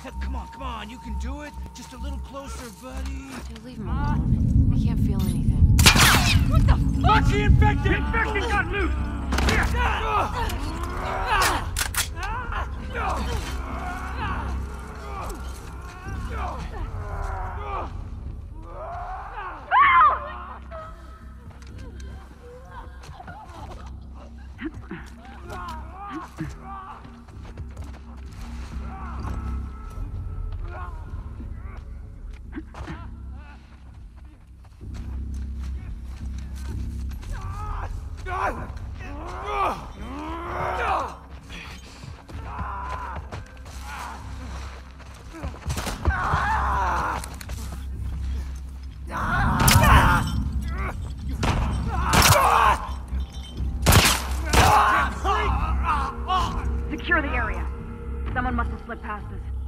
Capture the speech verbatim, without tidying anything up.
Come on, come on, you can do it. Just a little closer, buddy. Dude, leave him alone. I can't feel anything. What the fuck? Watch the infected! The infected got loose! Here! Secure the area. Someone must have slipped past us.